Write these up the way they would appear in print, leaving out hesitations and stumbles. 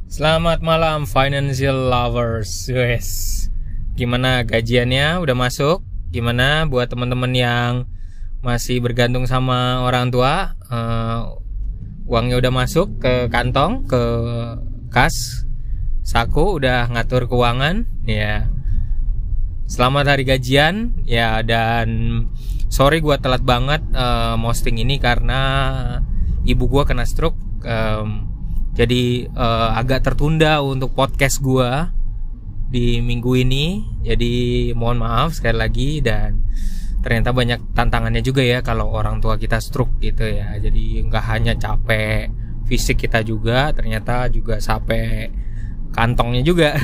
Selamat malam financial lovers. Yes. Gimana gajiannya udah masuk? Gimana buat teman-teman yang masih bergantung sama orang tua? Uangnya udah masuk ke kantong, ke kas, saku, udah ngatur keuangan ya. Selamat hari gajian ya, dan sorry gua telat banget posting ini karena ibu gua kena stroke. Jadi agak tertunda untuk podcast gua di minggu ini. Jadi mohon maaf sekali lagi, dan ternyata banyak tantangannya juga ya kalau orang tua kita stroke gitu ya. Jadi nggak hanya capek fisik kita juga, ternyata juga capek kantongnya juga.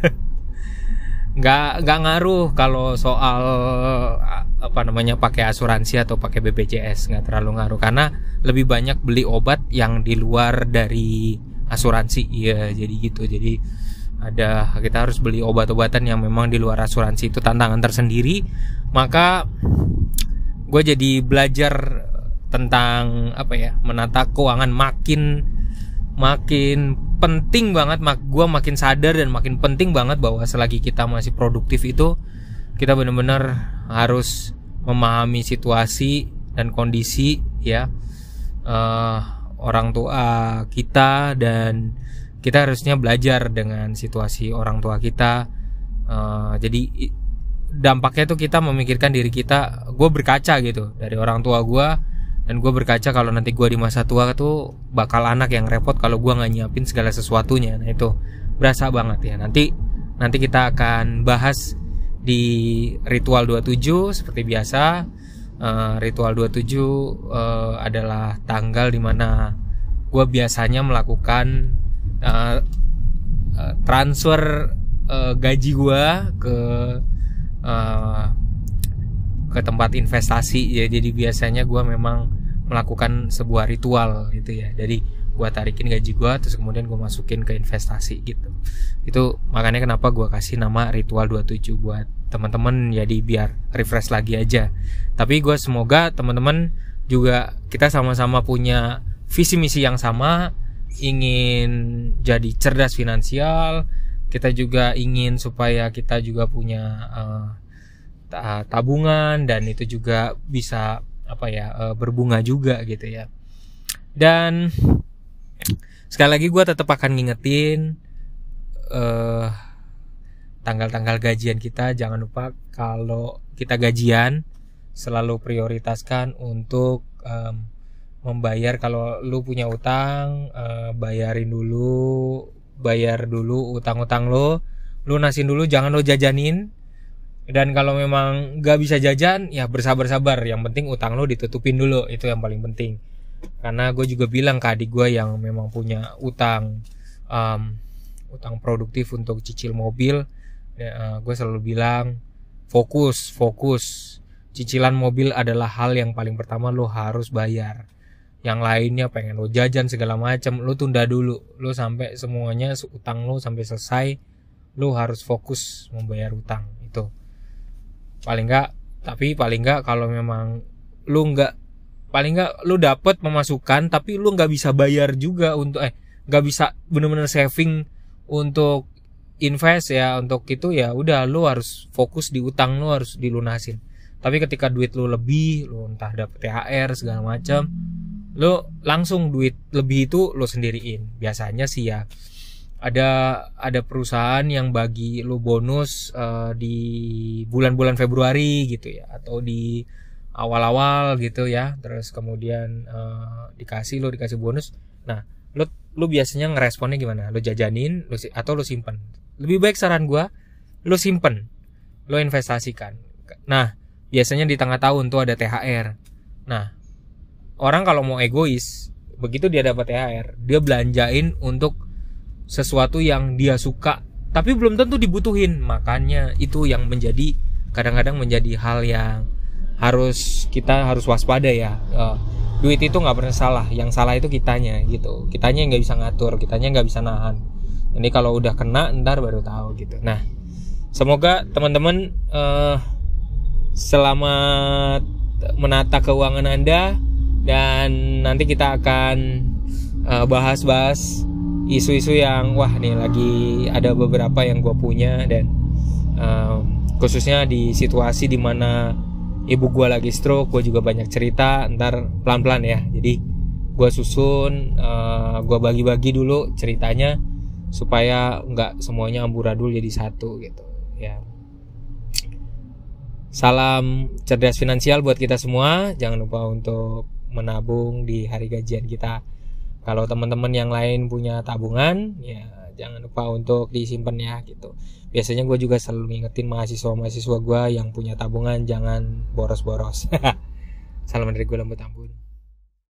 nggak ngaruh kalau soal pakai asuransi atau pakai BPJS, nggak terlalu ngaruh karena lebih banyak beli obat yang di luar dari asuransi ya. Jadi gitu, jadi kita harus beli obat-obatan yang memang di luar asuransi, itu tantangan tersendiri. Maka gue jadi belajar tentang menata keuangan makin penting banget. Gue makin sadar dan makin penting banget bahwa selagi kita masih produktif itu kita benar-benar harus memahami situasi dan kondisi ya orang tua kita, dan kita harusnya belajar dengan situasi orang tua kita. Jadi dampaknya tuh kita memikirkan diri kita. Gue berkaca gitu dari orang tua gue, dan gue berkaca kalau nanti gue di masa tua tuh bakal anak yang repot kalau gue nggak nyiapin segala sesuatunya. Nah itu berasa banget ya. Nanti kita akan bahas di Ritual 27 seperti biasa. Ritual 27 adalah tanggal dimana gue biasanya melakukan transfer gaji gue ke tempat investasi ya. Jadi biasanya gue memang melakukan sebuah ritual gitu ya. Jadi gue tarikin gaji gue, terus kemudian gue masukin ke investasi gitu. Itu makanya kenapa gue kasih nama Ritual 27 buat teman-teman, jadi biar refresh lagi aja. Tapi gue semoga teman-teman juga kita sama-sama punya visi misi yang sama, ingin jadi cerdas finansial. Kita juga ingin supaya kita juga punya tabungan, dan itu juga bisa berbunga juga gitu ya. Dan sekali lagi gue tetap akan ngingetin tanggal-tanggal gajian kita. Jangan lupa kalau kita gajian selalu prioritaskan untuk membayar. Kalau lu punya utang, bayar dulu utang-utang lu lunasin dulu, jangan lu jajanin. Dan kalau memang gak bisa jajan, ya bersabar-sabar. Yang penting utang lo ditutupin dulu, itu yang paling penting. Karena gue juga bilang ke adik gue yang memang punya utang produktif untuk cicil mobil, gue selalu bilang fokus. Cicilan mobil adalah hal yang paling pertama lo harus bayar. Yang lainnya pengen lo jajan segala macam, lo tunda dulu. Lo sampai semuanya utang lo sampai selesai, lo harus fokus membayar utang itu. Paling enggak kalau memang lu lu dapet pemasukan tapi lu nggak bisa bayar juga untuk nggak bisa benar-benar saving untuk invest ya, untuk itu ya udah lu harus fokus di utang, lu harus dilunasin. Tapi ketika duit lu lebih, lu entah dapet THR segala macam, lu langsung duit lebih itu lu sendiriin. Biasanya sih ya ada perusahaan yang bagi lu bonus di bulan-bulan Februari gitu ya, atau di awal-awal gitu ya. Terus kemudian dikasih bonus. Nah, lu biasanya ngeresponnya gimana? Lu jajanin, atau lu simpen? Lebih baik saran gua, lu simpen, lu investasikan. Nah, biasanya di tengah tahun tuh ada THR. Nah, orang kalau mau egois, begitu dia dapat THR, dia belanjain untuk sesuatu yang dia suka, tapi belum tentu dibutuhin. Makanya itu yang kadang-kadang menjadi hal yang kita harus waspada ya. Duit itu nggak pernah salah, yang salah itu kitanya gitu. Kitanya yang nggak bisa ngatur, kitanya nggak bisa nahan. Ini kalau udah kena ntar baru tahu gitu. Nah, semoga teman-teman selamat menata keuangan Anda, dan nanti kita akan bahas-bahas isu-isu yang wah nih lagi ada beberapa yang gue punya, dan khususnya di situasi dimana ibu gue lagi stroke, gue juga banyak cerita. Ntar pelan-pelan ya, jadi gue susun, gue bagi-bagi dulu ceritanya supaya nggak semuanya amburadul jadi satu gitu ya. Salam cerdas finansial buat kita semua. Jangan lupa untuk menabung di hari gajian kita. Kalau teman-teman yang lain punya tabungan, ya jangan lupa untuk disimpan ya gitu. Biasanya gue juga selalu ngingetin mahasiswa-mahasiswa gue yang punya tabungan, jangan boros-boros. Salam dari gue, Lembut Ampun.